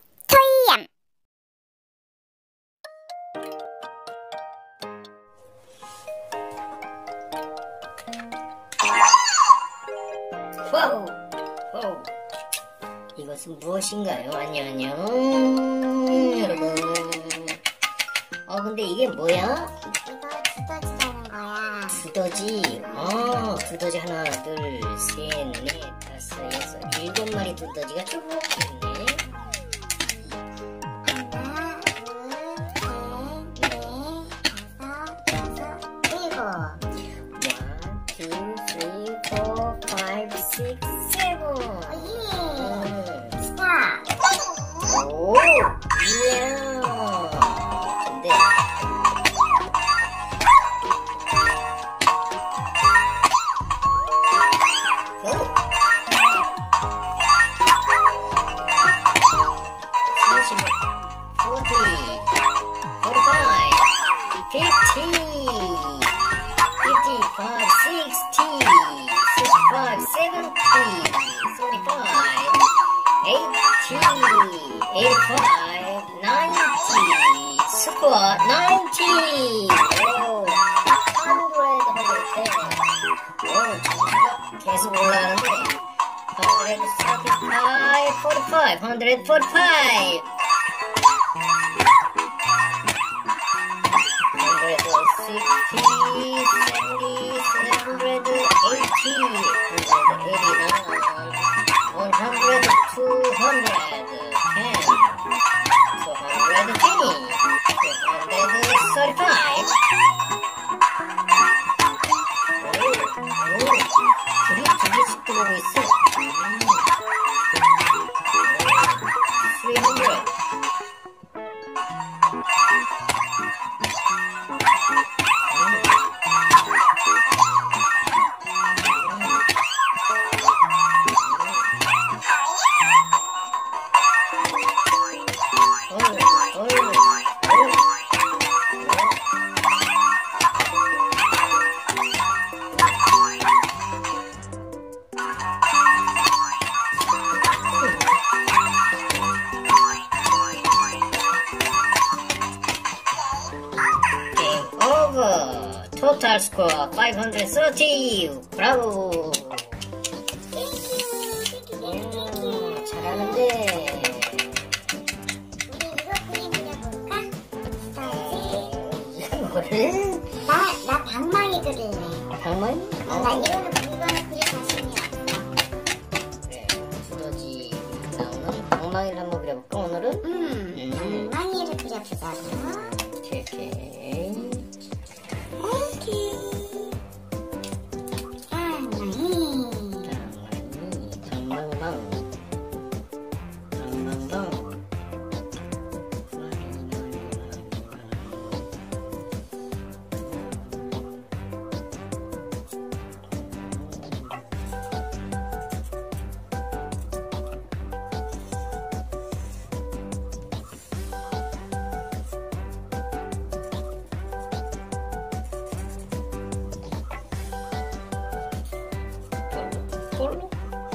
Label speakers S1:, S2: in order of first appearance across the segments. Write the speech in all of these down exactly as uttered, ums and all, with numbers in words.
S1: 토이얌.
S2: 와우! 와우! 이것은 무엇인가요? 안녕, 안녕, 여러분. 어, 근데 이게 뭐야?
S1: 이거 두더지라는 거야.
S2: 두더지. 어, 두더지 하나, 둘, 셋, 넷, 다섯, 여섯, 일곱 마리 두더지가 쭉 있네.
S1: 하나, 둘, 셋, 넷, 다섯, 여섯, 일곱.
S2: One, two, three, four, five, six, seven.
S1: 예. 스탑.
S2: 오, 이야. 근데 squat ninety. 오, hundred hundred ten. 오, 점수가 계속 올라가는데. hundred thirty-five, forty-five, hundred forty-five. hundred sixty, seventy, hundred eighty, hundred eighty-nine, one hundred, two hundred ten, two hundred twenty, two hundred thirty-five. 오, 오, 둘이 두 개씩 들어오고 있어. 음. three hundred. Total score five hundred thirty. 브라보. 음, 잘하는데.
S1: 우리 이거 그림 그려볼까?
S2: 뭐를?
S1: 나, 나 방망이 그릴래.
S2: 방망이?
S1: 어, 나 이거는 이거는 그릴 자신이 없어.
S2: 그래, 두더지 나오는 방망이를 한번 그려볼까 오늘은?
S1: 음,
S2: 음.
S1: 방망이를 그려보자고.
S2: 이렇게.
S1: 오케이. 방망이.
S2: 방망이, 방망방, 방망방. 꼴로?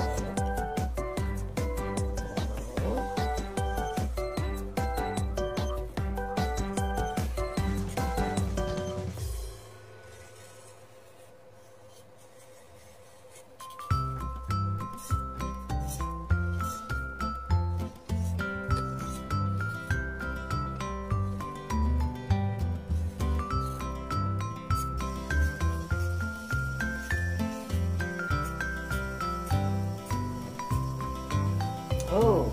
S2: 오,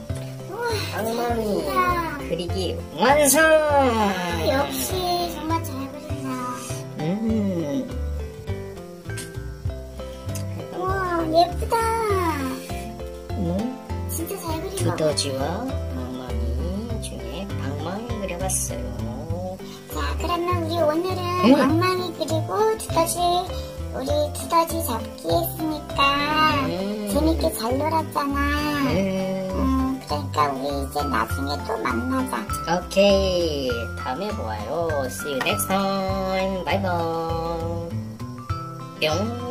S2: 방망이 그리기 완성!
S1: 역시 정말 잘 그린다.
S2: 음.
S1: 우와, 예쁘다.
S2: 음.
S1: 진짜 잘 그린 거.
S2: 두더지와 방망이 중에 방망이 그려봤어요.
S1: 자, 그러면 우리 오늘은
S2: 음.
S1: 방망이 그리고 두더지, 우리 두더지 잡기 했으니까
S2: 음.
S1: 재밌게 잘 놀았잖아.
S2: 음.
S1: 음, 그러니까 우리 이제 나중에 또 만나자.
S2: 오케이, 다음에 보아요. See you next time. Bye bye. 뿅.